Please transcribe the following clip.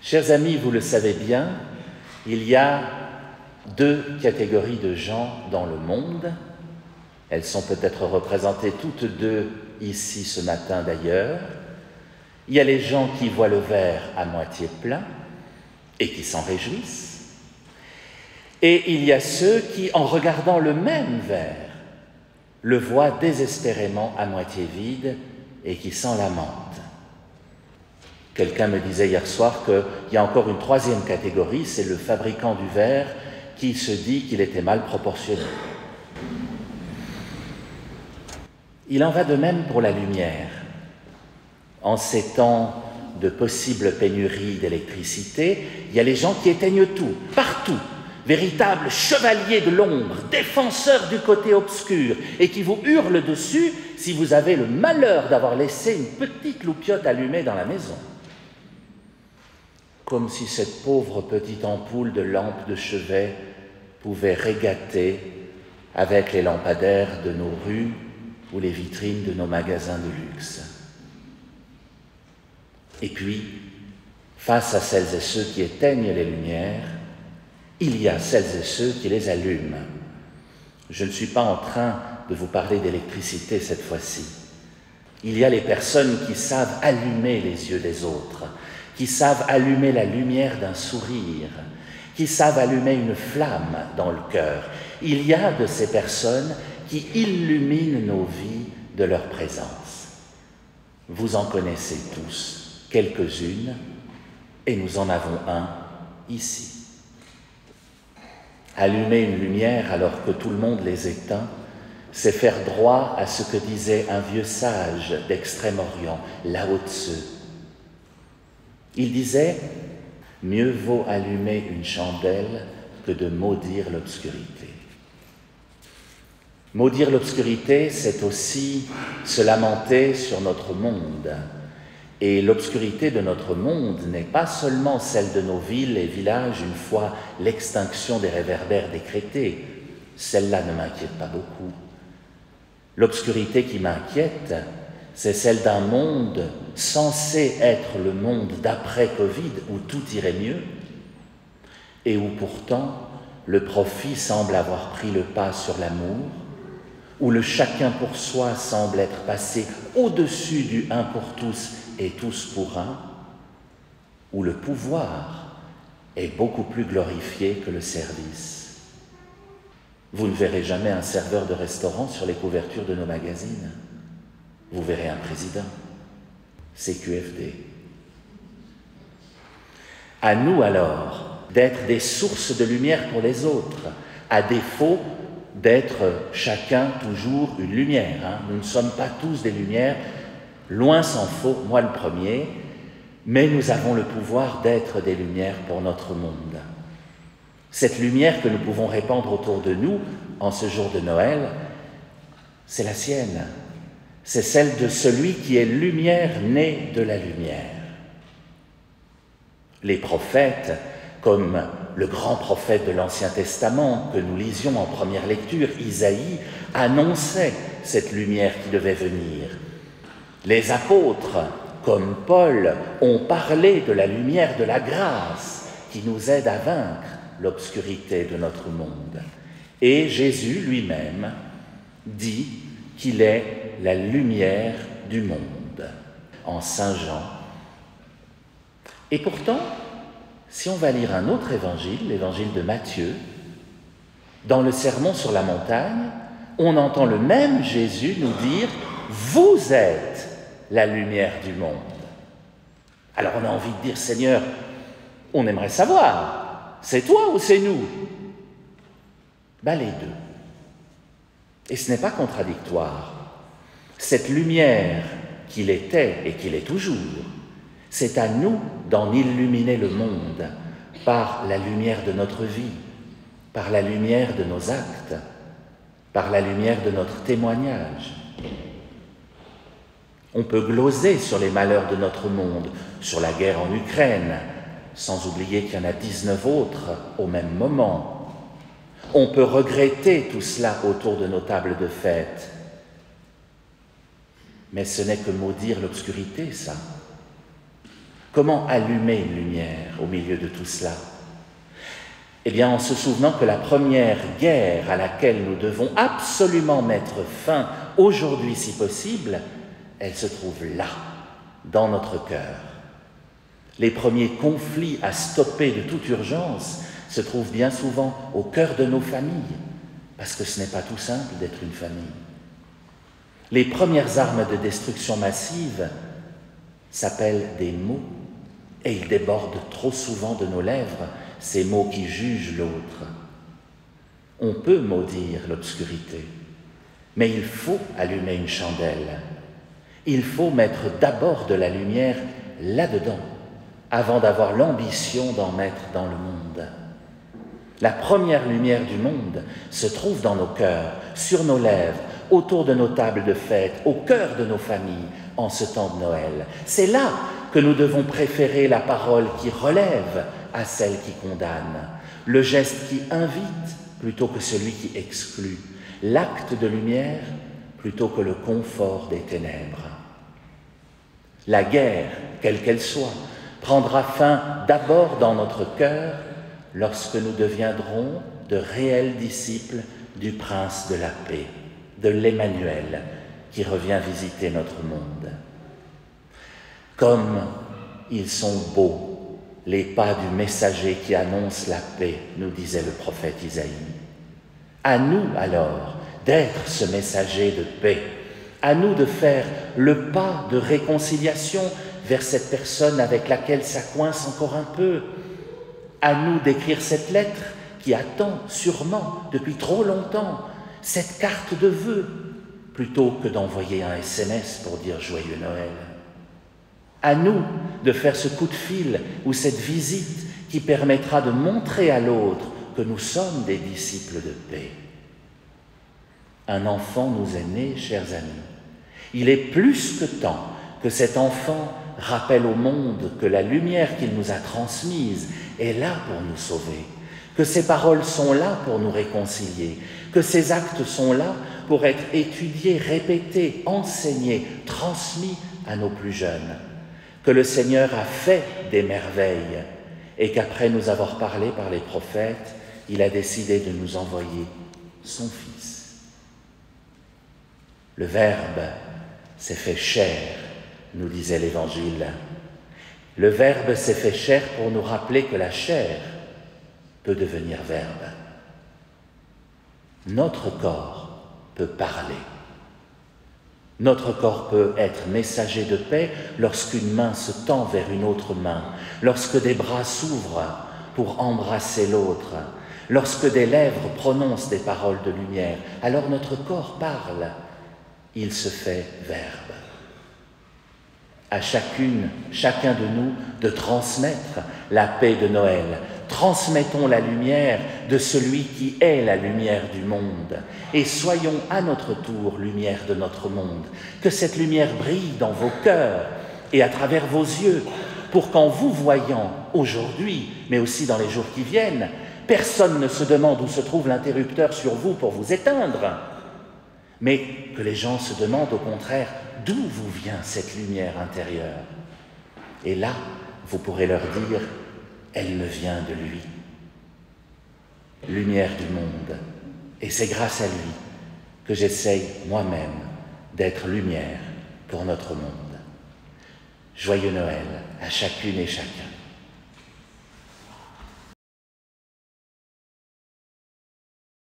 Chers amis, vous le savez bien, il y a deux catégories de gens dans le monde. Elles sont peut-être représentées toutes deux ici ce matin d'ailleurs. Il y a les gens qui voient le verre à moitié plein et qui s'en réjouissent. Et il y a ceux qui, en regardant le même verre, le voient désespérément à moitié vide et qui s'en lamentent. Quelqu'un me disait hier soir qu'il y a encore une troisième catégorie, c'est le fabricant du verre qui se dit qu'il était mal proportionné. Il en va de même pour la lumière. En ces temps de possibles pénuries d'électricité, il y a les gens qui éteignent tout, partout, véritables chevaliers de l'ombre, défenseurs du côté obscur, et qui vous hurlent dessus si vous avez le malheur d'avoir laissé une petite loupiote allumée dans la maison. Comme si cette pauvre petite ampoule de lampe de chevet pouvait régater avec les lampadaires de nos rues ou les vitrines de nos magasins de luxe. Et puis, face à celles et ceux qui éteignent les lumières, il y a celles et ceux qui les allument. Je ne suis pas en train de vous parler d'électricité cette fois-ci. Il y a les personnes qui savent allumer les yeux des autres, qui savent allumer la lumière d'un sourire, qui savent allumer une flamme dans le cœur. Il y a de ces personnes qui illuminent nos vies de leur présence. Vous en connaissez tous quelques-unes, et nous en avons un ici. Allumer une lumière alors que tout le monde les éteint, c'est faire droit à ce que disait un vieux sage d'Extrême-Orient, Lao Tzu. Il disait « Mieux vaut allumer une chandelle que de maudire l'obscurité ». Maudire l'obscurité, c'est aussi se lamenter sur notre monde. Et l'obscurité de notre monde n'est pas seulement celle de nos villes et villages une fois l'extinction des réverbères décrétée. Celle-là ne m'inquiète pas beaucoup. L'obscurité qui m'inquiète, c'est celle d'un monde censé être le monde d'après-Covid où tout irait mieux et où pourtant le profit semble avoir pris le pas sur l'amour, où le chacun pour soi semble être passé au-dessus du un pour tous et tous pour un, où le pouvoir est beaucoup plus glorifié que le service. Vous ne verrez jamais un serveur de restaurant sur les couvertures de nos magazines. Vous verrez un président, CQFD. À nous alors d'être des sources de lumière pour les autres, à défaut d'être chacun toujours une lumière. Nous ne sommes pas tous des lumières, loin s'en faut, moi le premier, mais nous avons le pouvoir d'être des lumières pour notre monde. Cette lumière que nous pouvons répandre autour de nous en ce jour de Noël, c'est la sienne. C'est celle de celui qui est lumière née de la lumière. Les prophètes, comme le grand prophète de l'Ancien Testament que nous lisions en première lecture, Isaïe, annonçaient cette lumière qui devait venir. Les apôtres, comme Paul, ont parlé de la lumière de la grâce qui nous aide à vaincre l'obscurité de notre monde. Et Jésus lui-même dit qu'il est la lumière du monde, en Saint Jean. Et pourtant, si on va lire un autre évangile, l'évangile de Matthieu, dans le Sermon sur la montagne, on entend le même Jésus nous dire « Vous êtes la lumière du monde ». Alors on a envie de dire « Seigneur, on aimerait savoir, c'est toi ou c'est nous ?» Ben les deux. Et ce n'est pas contradictoire. Cette lumière qu'il était et qu'il est toujours, c'est à nous d'en illuminer le monde par la lumière de notre vie, par la lumière de nos actes, par la lumière de notre témoignage. On peut gloser sur les malheurs de notre monde, sur la guerre en Ukraine, sans oublier qu'il y en a 19 autres au même moment. On peut regretter tout cela autour de nos tables de fête. Mais ce n'est que maudire l'obscurité, ça. Comment allumer une lumière au milieu de tout cela? Eh bien, en se souvenant que la première guerre à laquelle nous devons absolument mettre fin, aujourd'hui si possible, elle se trouve là, dans notre cœur. Les premiers conflits à stopper de toute urgence se trouvent bien souvent au cœur de nos familles, parce que ce n'est pas tout simple d'être une famille. Les premières armes de destruction massive s'appellent des mots, et ils débordent trop souvent de nos lèvres, ces mots qui jugent l'autre. On peut maudire l'obscurité, mais il faut allumer une chandelle. Il faut mettre d'abord de la lumière là-dedans, avant d'avoir l'ambition d'en mettre dans le monde. La première lumière du monde se trouve dans nos cœurs, sur nos lèvres, autour de nos tables de fête, au cœur de nos familles, en ce temps de Noël. C'est là que nous devons préférer la parole qui relève à celle qui condamne, le geste qui invite plutôt que celui qui exclut, l'acte de lumière plutôt que le confort des ténèbres. La guerre, quelle qu'elle soit, prendra fin d'abord dans notre cœur lorsque nous deviendrons de réels disciples du Prince de la paix, de l'Emmanuel qui revient visiter notre monde. Comme ils sont beaux, les pas du messager qui annonce la paix, nous disait le prophète Isaïe. À nous alors d'être ce messager de paix, à nous de faire le pas de réconciliation vers cette personne avec laquelle ça coince encore un peu, à nous d'écrire cette lettre qui attend sûrement depuis trop longtemps, cette carte de vœux, plutôt que d'envoyer un SMS pour dire Joyeux Noël. À nous de faire ce coup de fil ou cette visite qui permettra de montrer à l'autre que nous sommes des disciples de paix. Un enfant nous est né, chers amis. Il est plus que temps que cet enfant rappelle au monde que la lumière qu'il nous a transmise est là pour nous sauver, que ses paroles sont là pour nous réconcilier, que ses actes sont là pour être étudiés, répétés, enseignés, transmis à nos plus jeunes, que le Seigneur a fait des merveilles et qu'après nous avoir parlé par les prophètes, il a décidé de nous envoyer son Fils. Le Verbe s'est fait chair, nous disait l'Évangile. Le Verbe s'est fait chair pour nous rappeler que la chair peut devenir Verbe. Notre corps peut parler. Notre corps peut être messager de paix lorsqu'une main se tend vers une autre main, lorsque des bras s'ouvrent pour embrasser l'autre, lorsque des lèvres prononcent des paroles de lumière. Alors notre corps parle, il se fait Verbe. À chacun de nous de transmettre la paix de Noël. Transmettons la lumière de celui qui est la lumière du monde et soyons à notre tour lumière de notre monde. Que cette lumière brille dans vos cœurs et à travers vos yeux pour qu'en vous voyant aujourd'hui, mais aussi dans les jours qui viennent, personne ne se demande où se trouve l'interrupteur sur vous pour vous éteindre, mais que les gens se demandent au contraire d'où vous vient cette lumière intérieure. Et là, vous pourrez leur dire « Elle me vient de lui ». Lumière du monde. Et c'est grâce à lui que j'essaye moi-même d'être lumière pour notre monde. Joyeux Noël à chacune et chacun.